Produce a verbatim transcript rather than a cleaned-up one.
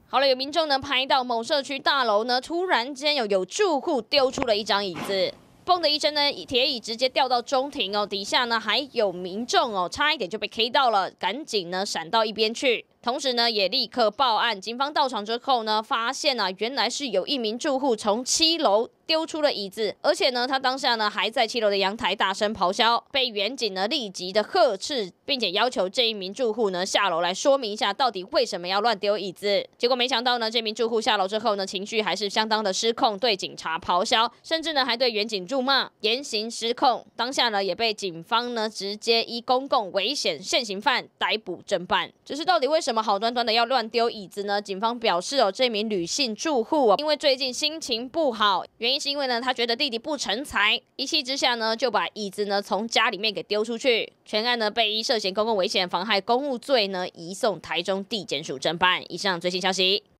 好了，有民众呢拍到某社区大楼呢，突然间有有住户丢出了一张椅子。 嘣的一声呢，铁椅直接掉到中庭哦，底下呢还有民众哦，差一点就被 K 到了，赶紧呢闪到一边去。同时呢，也立刻报案。警方到场之后呢，发现啊，原来是有一名住户从七楼丢出了椅子，而且呢，他当下呢还在七楼的阳台大声咆哮，被远警呢立即的呵斥，并且要求这一名住户呢下楼来说明一下，到底为什么要乱丢椅子。结果没想到呢，这名住户下楼之后呢，情绪还是相当的失控，对警察咆哮，甚至呢还对远警辱骂，言行失控。当下呢，也被警方呢直接依公共危险现行犯逮捕侦办。只是到底为什么好端端的要乱丢椅子呢？警方表示哦，这名女性住户哦，因为最近心情不好，原因是因为呢，她觉得弟弟不成才，一气之下呢，就把椅子呢从家里面给丢出去。全案呢被依涉嫌公共危险妨害公务罪呢移送台中地检署侦办。以上最新消息。